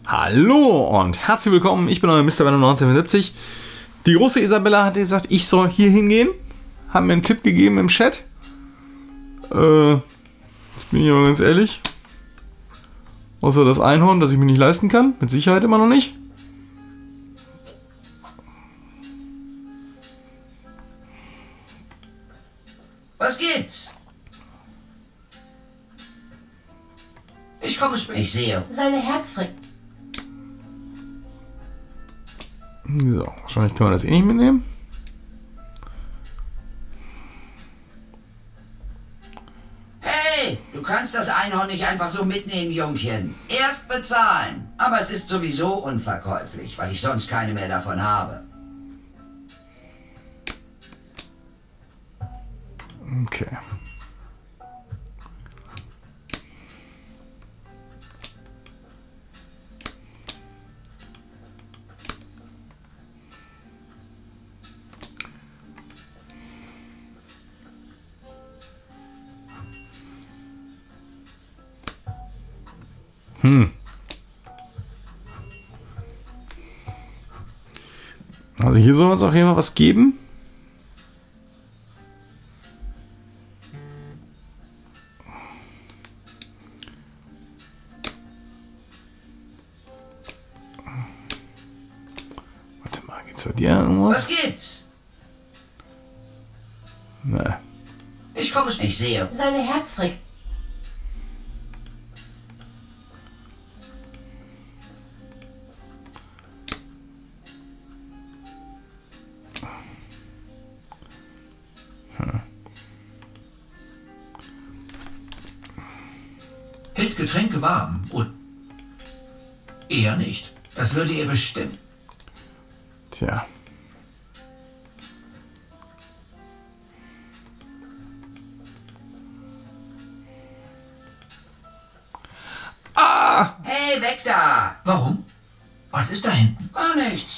Hallo und herzlich willkommen, ich bin euer Mr. Venom 1975. Die große Isabella hat gesagt, ich soll hier hingehen. Haben mir einen Tipp gegeben im Chat. Jetzt bin ich aber ganz ehrlich. Außer das Einhorn, das ich mir nicht leisten kann. Mit Sicherheit immer noch nicht. Was gibt's? Ich komme später. Ich sehe. Seine Herzfrequenz. So, wahrscheinlich können wir das eh nicht mitnehmen. Hey, du kannst das Einhorn nicht einfach so mitnehmen, Jungchen. Erst bezahlen. Aber es ist sowieso unverkäuflich, weil ich sonst keine mehr davon habe. Okay. Also hier soll es auf jeden Fall was geben. Warte mal, geht's bei dir irgendwas? Was gibt's? Nee. Ich komme später. Ich sehe. Seine Herzfrequenz. Hält Getränke warm und eher nicht. Das würde ihr bestimmen. Tja. Ah! Hey, weg da! Warum? Was ist da hinten? Gar nichts.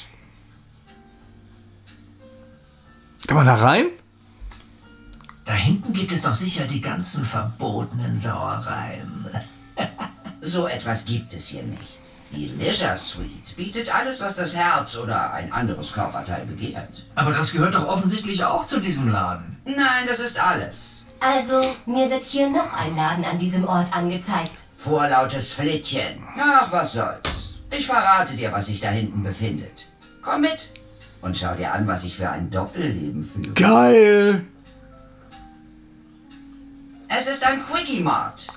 Kann man da rein? Da hinten gibt es doch sicher die ganzen verbotenen Sauereien. So etwas gibt es hier nicht. Die Leisure Suite bietet alles, was das Herz oder ein anderes Körperteil begehrt. Aber das gehört doch offensichtlich auch zu diesem Laden. Nein, das ist alles. Also, mir wird hier noch ein Laden an diesem Ort angezeigt. Vorlautes Flittchen. Ach, was soll's. Ich verrate dir, was sich da hinten befindet. Komm mit und schau dir an, was ich für ein Doppelleben führe. Geil! Es ist ein Quickie Mart.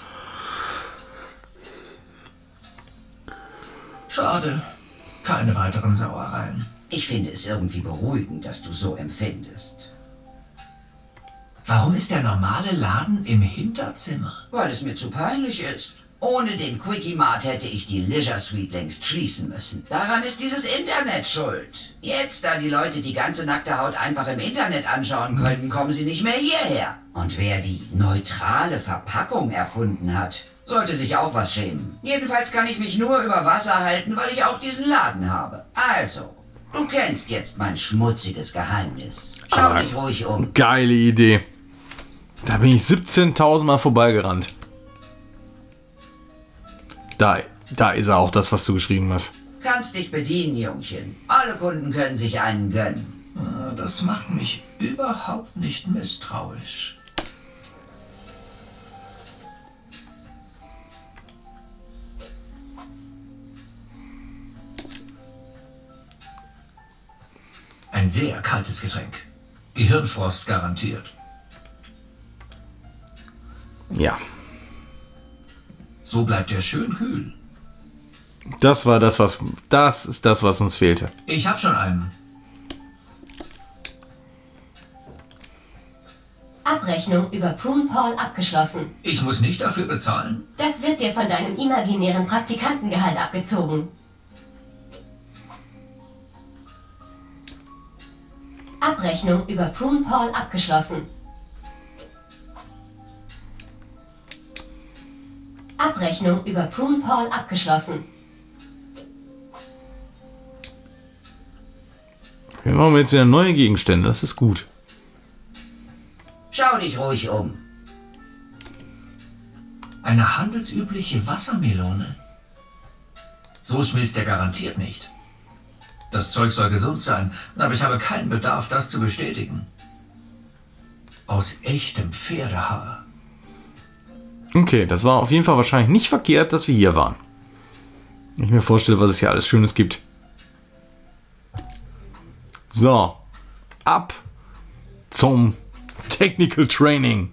Schade. Keine weiteren Sauereien. Ich finde es irgendwie beruhigend, dass du so empfindest. Warum ist der normale Laden im Hinterzimmer? Weil es mir zu peinlich ist. Ohne den Quickie Mart hätte ich die Leisure Suite längst schließen müssen. Daran ist dieses Internet schuld. Jetzt, da die Leute die ganze nackte Haut einfach im Internet anschauen können, kommen sie nicht mehr hierher. Und wer die neutrale Verpackung erfunden hat, sollte sich auch was schämen. Jedenfalls kann ich mich nur über Wasser halten, weil ich auch diesen Laden habe. Also, du kennst jetzt mein schmutziges Geheimnis. Schau dich ruhig um. Geile Idee. Da bin ich 17.000 Mal vorbeigerannt. Da ist er auch, das, was du geschrieben hast. Kannst dich bedienen, Jungchen. Alle Kunden können sich einen gönnen. Das macht mich überhaupt nicht misstrauisch. Ein sehr kaltes Getränk. Gehirnfrost garantiert. Ja. So bleibt er schön kühl. Das ist das, was uns fehlte. Ich habe schon einen. Abrechnung über Prune Paul abgeschlossen. Ich muss nicht dafür bezahlen. Das wird dir von deinem imaginären Praktikantengehalt abgezogen. Abrechnung über Prune Paul abgeschlossen. Abrechnung über Prune Paul abgeschlossen. Wir machen jetzt wieder neue Gegenstände, das ist gut. Schau dich ruhig um. Eine handelsübliche Wassermelone. So schmilzt er garantiert nicht. Das Zeug soll gesund sein, aber ich habe keinen Bedarf, das zu bestätigen. Aus echtem Pferdehaar. Okay, das war auf jeden Fall wahrscheinlich nicht verkehrt, dass wir hier waren. Wenn ich mir vorstelle, was es hier alles Schönes gibt. So, ab zum Technical Training.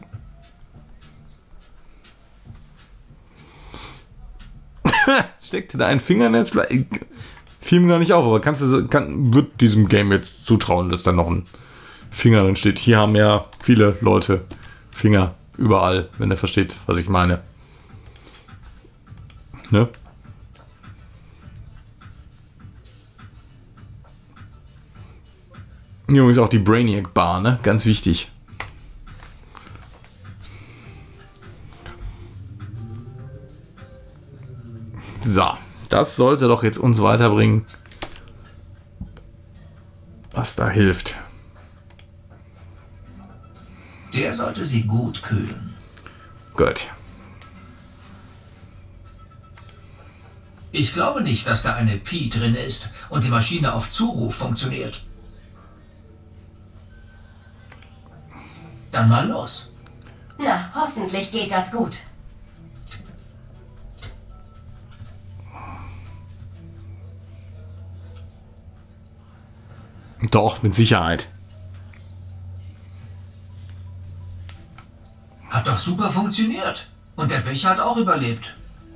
Steckte da ein Fingernetz? Fiel mir gar nicht auf, aber wird diesem Game jetzt zutrauen, dass da noch ein Finger drin steht. Hier haben ja viele Leute Finger überall, wenn er versteht, was ich meine. Ne? Übrigens auch die Brainiac Bar, ne? Ganz wichtig. So, das sollte doch jetzt uns weiterbringen, was da hilft. Der sollte sie gut kühlen. Gut. Ich glaube nicht, dass da eine Pi drin ist und die Maschine auf Zuruf funktioniert. Dann mal los. Na, hoffentlich geht das gut. Doch, mit Sicherheit. Hat doch super funktioniert. Und der Becher hat auch überlebt.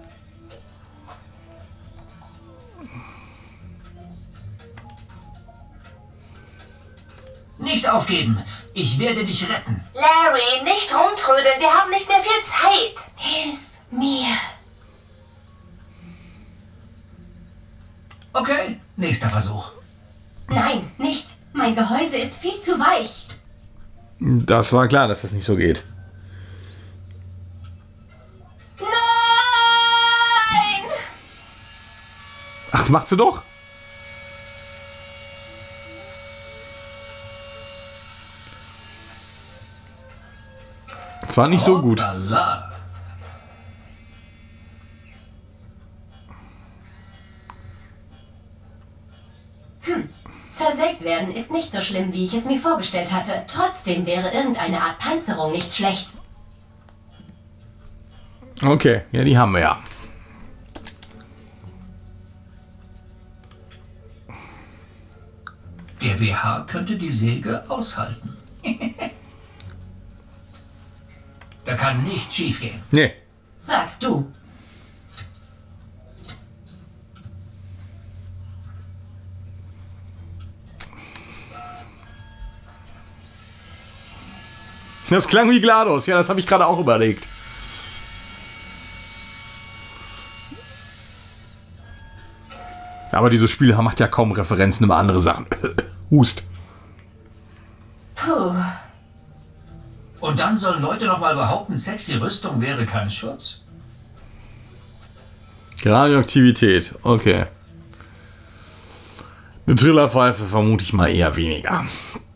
Nicht aufgeben. Ich werde dich retten. Larry, nicht rumtrödeln. Wir haben nicht mehr viel Zeit. Hilf mir. Okay, nächster Versuch. Nein, nicht. Mein Gehäuse ist viel zu weich. Das war klar, dass das nicht so geht. Nein! Ach, das macht sie doch. Das war nicht so gut. Hoppala. Zersägt werden ist nicht so schlimm, wie ich es mir vorgestellt hatte. Trotzdem wäre irgendeine Art Panzerung nicht schlecht. Okay, ja, die haben wir ja. Der BH könnte die Säge aushalten. Da kann nichts schiefgehen. Nee. Sagst du. Das klang wie GLaDOS. Ja, das habe ich gerade auch überlegt. Aber dieses Spiel macht ja kaum Referenzen über andere Sachen. Hust. Puh. Und dann sollen Leute noch mal behaupten, sexy Rüstung wäre kein Schutz? Radioaktivität. Okay. Eine Trillerpfeife vermute ich mal eher weniger.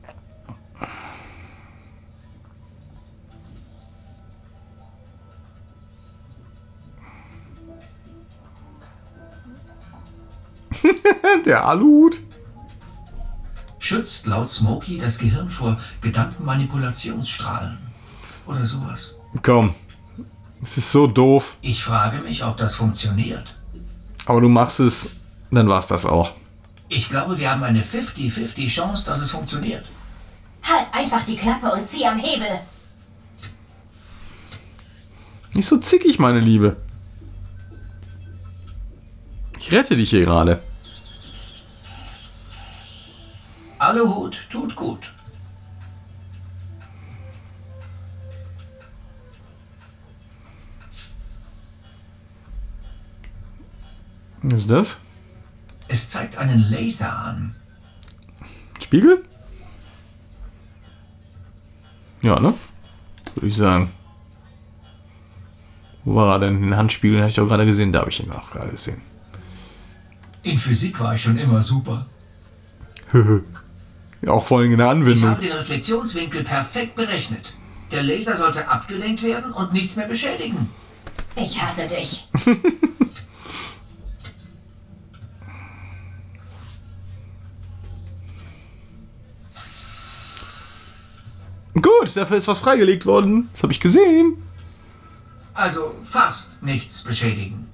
Der Aluhut. Schützt laut Smokey das Gehirn vor Gedankenmanipulationsstrahlen. Oder sowas. Komm. Es ist so doof. Ich frage mich, ob das funktioniert. Aber du machst es, dann war's das auch. Ich glaube, wir haben eine 50-50 Chance, dass es funktioniert. Halt einfach die Klappe und zieh am Hebel. Nicht so zickig, meine Liebe. Ich rette dich hier gerade. Aluhut tut gut. Was ist das? Es zeigt einen Laser an. Spiegel? Ja, ne? Würde ich sagen. Wo war er denn? Den Handspiegel hatte ich doch gerade gesehen. Da habe ich ihn auch gerade gesehen. In Physik war ich schon immer super. Ja, auch vor allem in der Ich Anwendung. habe den Reflexionswinkel perfekt berechnet. Der Laser sollte abgelenkt werden und nichts mehr beschädigen. Ich hasse dich. Gut, dafür ist was freigelegt worden. Das habe ich gesehen. Also fast nichts beschädigen.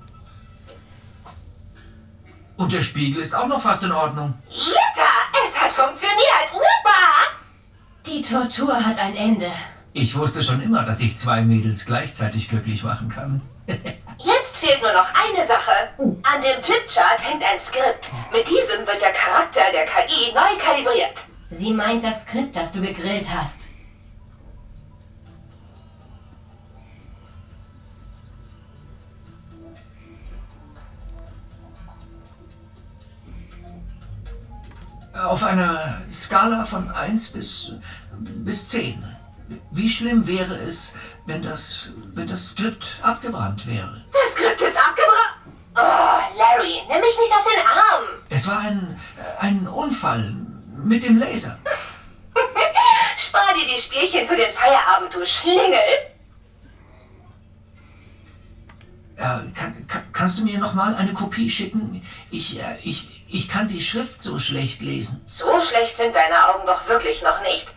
Und der Spiegel ist auch noch fast in Ordnung. Jetta, es hat funktioniert. Wuppa! Die Tortur hat ein Ende. Ich wusste schon immer, dass ich 2 Mädels gleichzeitig glücklich machen kann. Jetzt fehlt nur noch eine Sache. An dem Flipchart hängt ein Skript. Mit diesem wird der Charakter der KI neu kalibriert. Sie meint das Skript, das du gegrillt hast. Auf einer Skala von 1 bis 10. Wie schlimm wäre es, wenn das Skript abgebrannt wäre? Das Skript ist abgebrochen. Oh, Larry, nimm mich nicht auf den Arm. Es war ein Unfall mit dem Laser. Spar dir die Spielchen für den Feierabend, du Schlingel. Kannst du mir nochmal eine Kopie schicken? Ich kann die Schrift so schlecht lesen. So schlecht sind deine Augen doch wirklich noch nicht.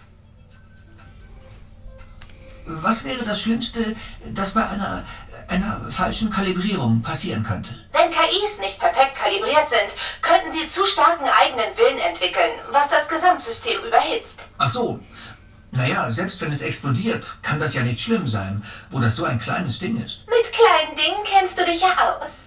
Was wäre das Schlimmste, das bei einer falschen Kalibrierung passieren könnte? Wenn KIs nicht perfekt kalibriert sind, könnten sie zu starken eigenen Willen entwickeln, was das Gesamtsystem überhitzt. Ach so. Naja, selbst wenn es explodiert, kann das ja nicht schlimm sein, wo das so ein kleines Ding ist. Mit kleinen Dingen kennst du dich ja aus.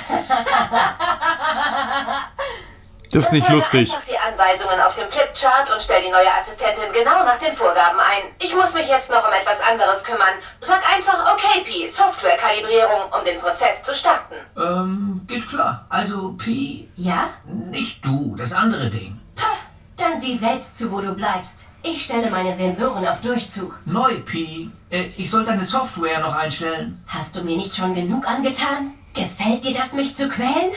Das ist nicht lustig. Einfach die Anweisungen auf dem Flipchart und stell die neue Assistentin genau nach den Vorgaben ein. Ich muss mich jetzt noch um etwas anderes kümmern. Sag einfach okay, Pi, Software-Kalibrierung, um den Prozess zu starten. Geht klar. Also, Pi, Ja? nicht du, das andere Ding. Pah, dann sieh selbst zu, wo du bleibst. Ich stelle meine Sensoren auf Durchzug. Neu, Pi. Ich soll deine Software noch einstellen. Hast du mir nicht schon genug angetan? Gefällt dir das, mich zu quälen?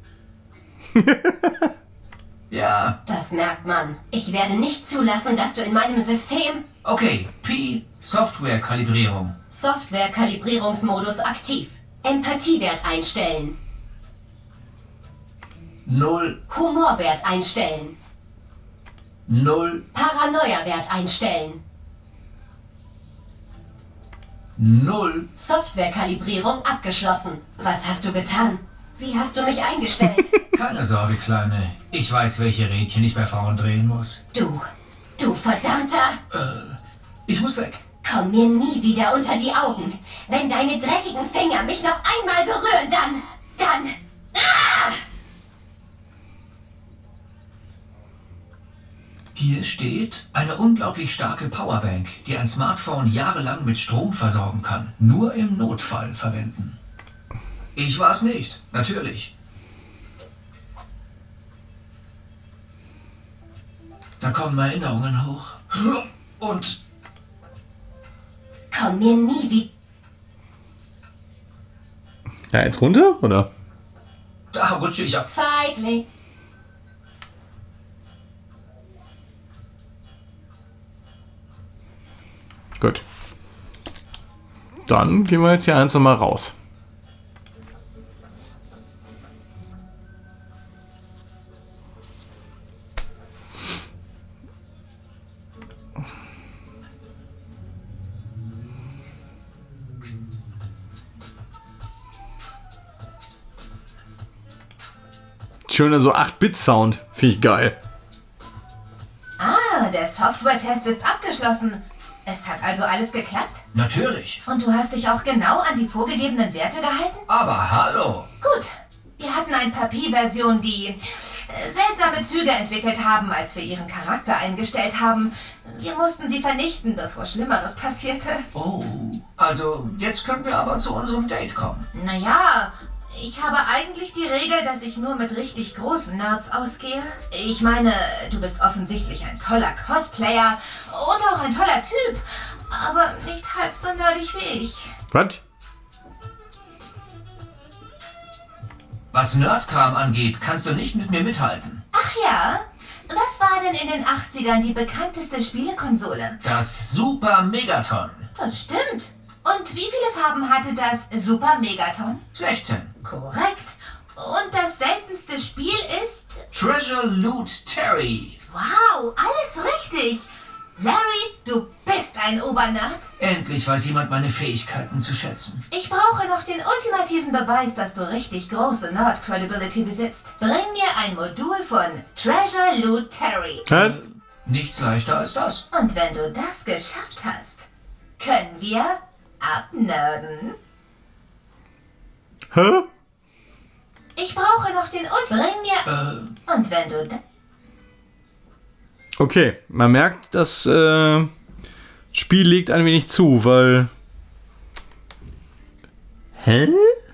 Ja. Das merkt man. Ich werde nicht zulassen, dass du in meinem System... Okay, Pi, Software-Kalibrierung. Software-Kalibrierungsmodus aktiv. Empathiewert einstellen. 0, Humorwert einstellen. 0, Paranoia-Wert einstellen. 0. Software-Kalibrierung abgeschlossen. Was hast du getan? Wie hast du mich eingestellt? Keine Sorge, Kleine. Ich weiß, welche Rädchen ich bei Frauen drehen muss. Du verdammter... Ich muss weg. Komm mir nie wieder unter die Augen. Wenn deine dreckigen Finger mich noch einmal berühren, dann... Ah! Hier steht eine unglaublich starke Powerbank, die ein Smartphone jahrelang mit Strom versorgen kann. Nur im Notfall verwenden. Ich war's nicht, natürlich. Da kommen Erinnerungen hoch. Und Komm mir nie wieder... Ja, jetzt runter, oder? da rutsche ich ab. Feigling. Gut. Dann gehen wir jetzt hier eins nochmal raus. Schöner so 8-Bit-Sound. Finde ich geil. Ah, der Software-Test ist abgeschlossen. Es hat also alles geklappt? Natürlich. Und du hast dich auch genau an die vorgegebenen Werte gehalten? Aber hallo. Gut. Wir hatten ein paar Pi-Versionen, die seltsame Züge entwickelt haben, als wir ihren Charakter eingestellt haben. Wir mussten sie vernichten, bevor Schlimmeres passierte. Oh, also jetzt können wir aber zu unserem Date kommen. Naja, ich habe eigentlich die Regel, dass ich nur mit richtig großen Nerds ausgehe. Ich meine, du bist offensichtlich ein toller Cosplayer und auch ein toller Typ, aber nicht halb so nerdig wie ich. Was? Was Nerdkram angeht, kannst du nicht mit mir mithalten. Ach ja? Was war denn in den 80ern die bekannteste Spielekonsole? Das Super Megaton. Das stimmt. Und wie viele Farben hatte das Super Megaton? 16. Korrekt. Und das seltenste Spiel ist... Treasure Loot Terry. Wow, alles richtig. Larry, du ein Obernerd? Endlich weiß jemand meine Fähigkeiten zu schätzen. Ich brauche noch den ultimativen Beweis, dass du richtig große Nerd-Credibility besitzt. Bring mir ein Modul von Treasure Loot Terry. Was? Nichts leichter als das. Und wenn du das geschafft hast, können wir abnerden. Hä? Ich brauche noch den Bring mir... Und wenn du... Okay, man merkt, das Spiel legt ein wenig zu, weil... Hä?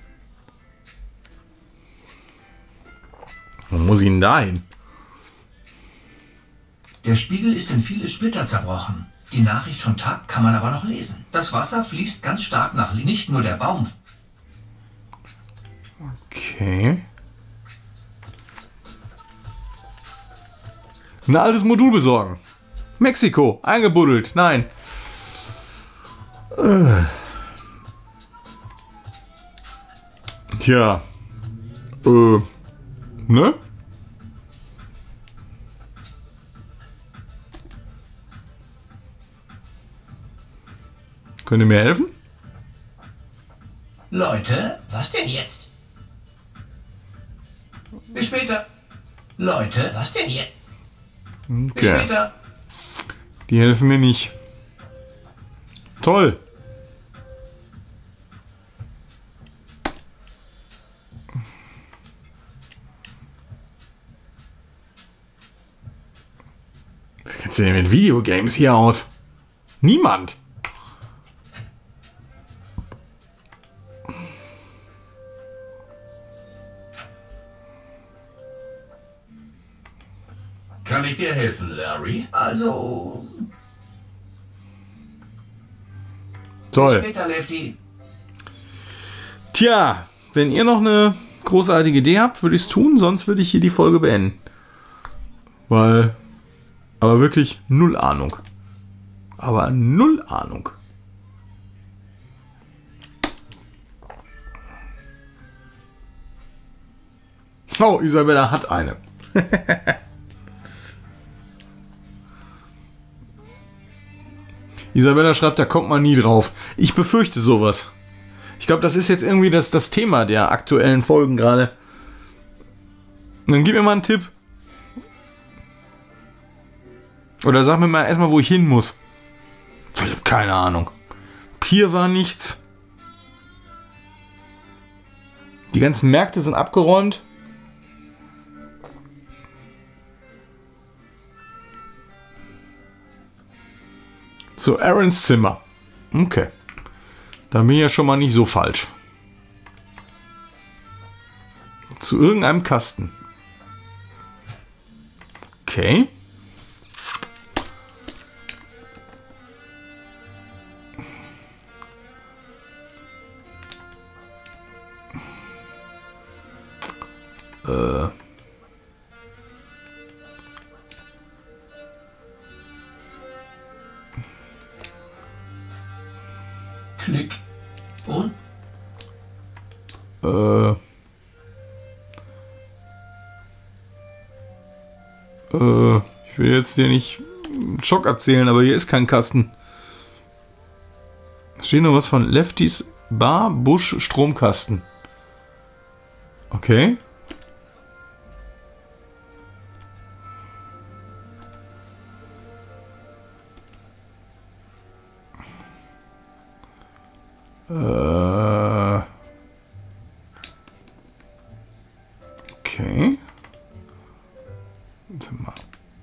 Wo muss ich denn da hin? Der Spiegel ist in viele Splitter zerbrochen. Die Nachricht von Tag kann man aber noch lesen. Das Wasser fließt ganz stark nach links. Nicht nur der Baum. Okay. Ein altes Modul besorgen. Mexiko, eingebuddelt. Nein. Tja. Ne? Könnt ihr mir helfen? Leute, was denn jetzt? Bis später. Leute, was denn hier? Bis Okay. später. Die helfen mir nicht. Toll. Wer kennt sich denn mit Videogames hier aus? Niemand. Kann ich dir helfen, Larry? Also, Toll. später, Lefty. Tja, wenn ihr noch eine großartige Idee habt, würde ich es tun, sonst würde ich hier die Folge beenden. Weil, aber wirklich null Ahnung. Aber null Ahnung. Oh, Isabella hat eine. Isabella schreibt, da kommt man nie drauf. Ich befürchte sowas. Ich glaube, das ist jetzt irgendwie das Thema der aktuellen Folgen gerade. Dann gib mir mal einen Tipp. Oder sag mir mal erstmal, wo ich hin muss. Ich habe keine Ahnung. Pier war nichts. Die ganzen Märkte sind abgeräumt. Zu Aarons Zimmer. Okay. Dann bin ich ja schon mal nicht so falsch. Zu irgendeinem Kasten. Okay. Klick. Und? Ich will jetzt dir nicht einen Schock erzählen, aber hier ist kein Kasten. Es steht nur was von Leftys Bar Busch Stromkasten. Okay. Okay. Warte mal.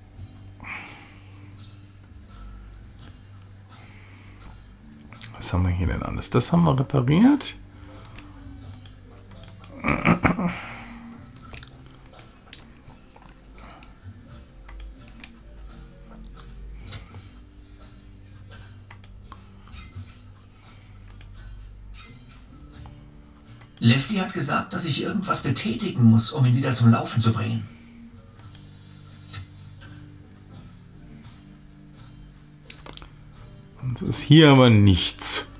Was haben wir hier denn alles? Das haben wir repariert. Lefty hat gesagt, dass ich irgendwas betätigen muss, um ihn wieder zum Laufen zu bringen. Das ist hier aber nichts.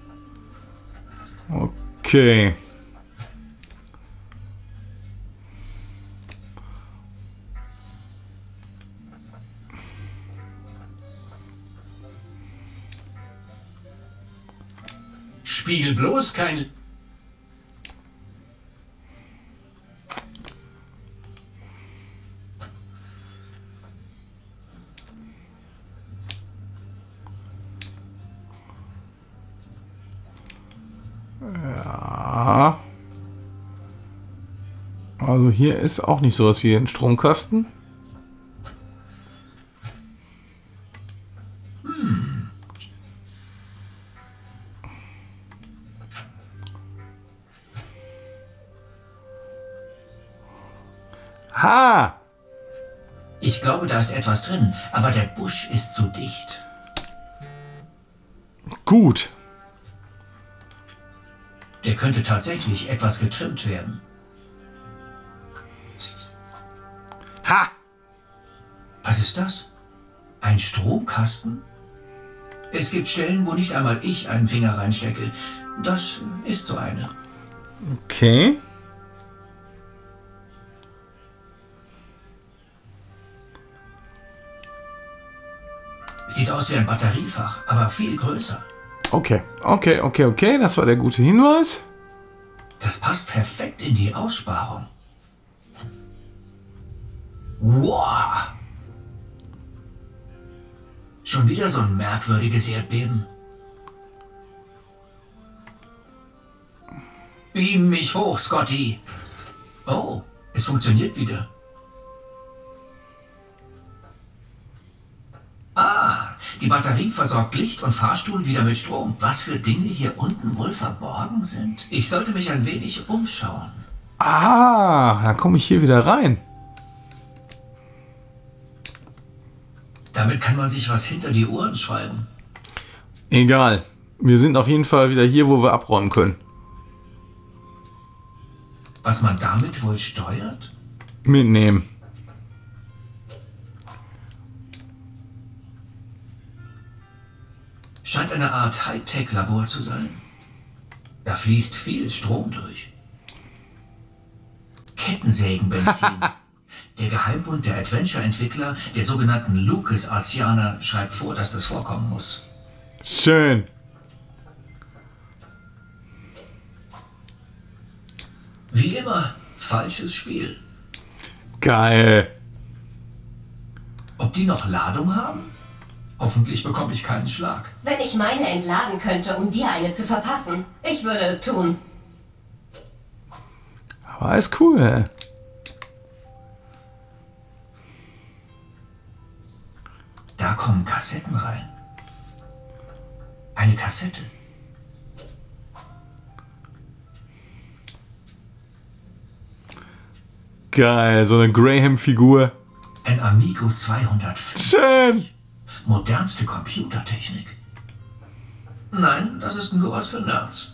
Okay. Spiegel bloß kein... Ja. Also hier ist auch nicht sowas wie ein Stromkasten. Ha! Ich glaube, da ist etwas drin, aber der Busch ist zu dicht. Gut. Der könnte tatsächlich etwas getrimmt werden. Ha! Was ist das? Ein Stromkasten? Es gibt Stellen, wo nicht einmal ich einen Finger reinstecke. Das ist so eine. Okay. Sieht aus wie ein Batteriefach, aber viel größer. Okay. Das war der gute Hinweis. Das passt perfekt in die Aussparung. Wow! Schon wieder so ein merkwürdiges Erdbeben. Beam mich hoch, Scotty. Oh, es funktioniert wieder. Ah, die Batterie versorgt Licht und Fahrstuhl wieder mit Strom. Was für Dinge hier unten wohl verborgen sind. Ich sollte mich ein wenig umschauen. Ah, dann komme ich hier wieder rein. Damit kann man sich was hinter die Ohren schreiben. Egal. Wir sind auf jeden Fall wieder hier, wo wir abräumen können. Was man damit wohl steuert? Mitnehmen. Scheint eine Art Hightech-Labor zu sein. Da fließt viel Strom durch. Kettensägenbenzin. Der Geheimbund der Adventure-Entwickler, der sogenannten LucasArtsianer, schreibt vor, dass das vorkommen muss. Schön. Wie immer, falsches Spiel. Geil. Ob die noch Ladung haben? Hoffentlich bekomme ich keinen Schlag. Wenn ich meine entladen könnte, um dir eine zu verpassen, ich würde es tun. Aber ist cool. Da kommen Kassetten rein. Eine Kassette. Geil, so eine Graham-Figur. Ein Amigo 250. Schön. Modernste Computertechnik. Nein, das ist nur was für Nerds.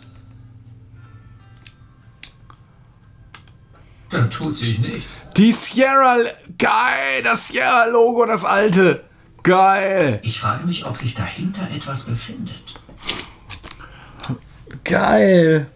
Da tut sich nichts. Die Sierra... Geil, das Sierra-Logo, das alte. Geil. Ich frage mich, ob sich dahinter etwas befindet. Geil.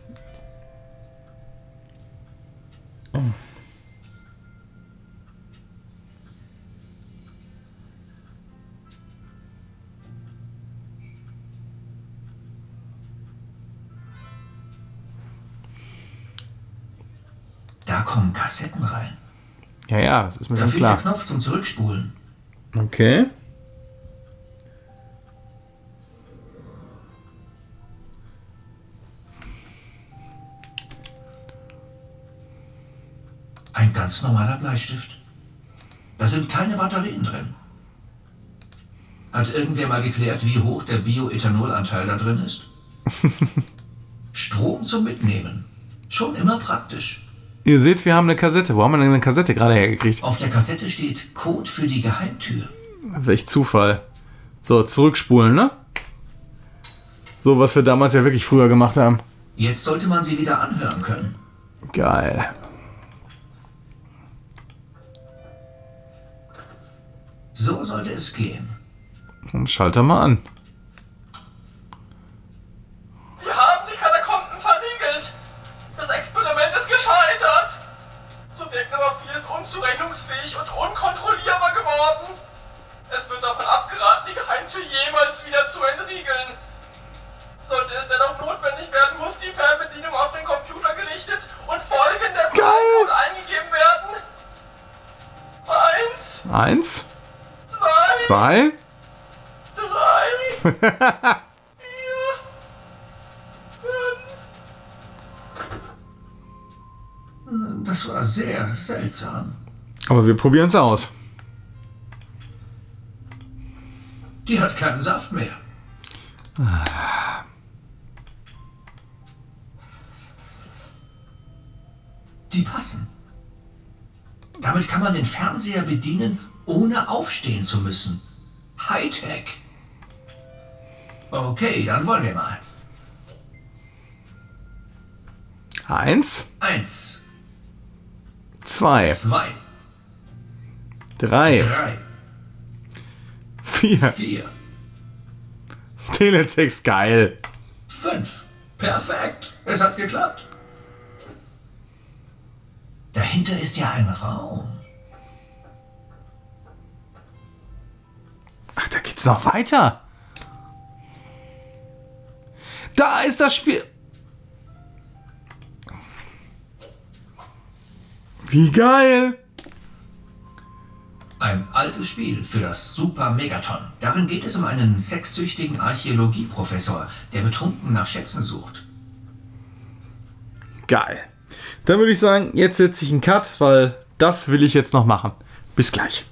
Da kommen Kassetten rein. Ja, das ist mir Da schon fehlt der klar. Knopf zum Zurückspulen. Okay. Ein ganz normaler Bleistift. Da sind keine Batterien drin. Hat irgendwer mal geklärt, wie hoch der Bioethanolanteil da drin ist? Strom zum Mitnehmen. Schon immer praktisch. Ihr seht, wir haben eine Kassette. Wo haben wir denn eine Kassette gerade hergekriegt? Auf der Kassette steht Code für die Geheimtür. Welch Zufall. So, zurückspulen, ne? So, was wir damals ja wirklich früher gemacht haben. Jetzt sollte man sie wieder anhören können. Geil. So sollte es gehen. Dann schalter mal an. Wir haben die Katakomben verriegelt. Das Experiment ist gescheitert. So wirkt aber vieles unzurechnungsfähig und unkontrollierbar geworden. Es wird davon abgeraten, die Geheimtür jemals wieder zu entriegeln. Sollte es dennoch notwendig werden, werden, muss die Fernbedienung auf den Computer gerichtet und folgender Geil. Code eingegeben werden. 1, 2, 2. 3, 4, 5. Das war sehr seltsam. Aber wir probieren es aus. Die hat keinen Saft mehr. Die passen. Damit kann man den Fernseher bedienen, ohne aufstehen zu müssen. Hightech. Okay, dann wollen wir mal. 1, 1, 2, 2, 3, 3, 4. 4, Teletext, geil. 5. Perfekt. Es hat geklappt. Dahinter ist ja ein Raum. Ach, da geht's noch weiter. Da ist das Spiel. Wie geil. Ein altes Spiel für das Super Megaton. Darin geht es um einen sexsüchtigen Archäologieprofessor, der betrunken nach Schätzen sucht. Geil. Dann würde ich sagen, jetzt setze ich einen Cut, weil das will ich jetzt noch machen. Bis gleich.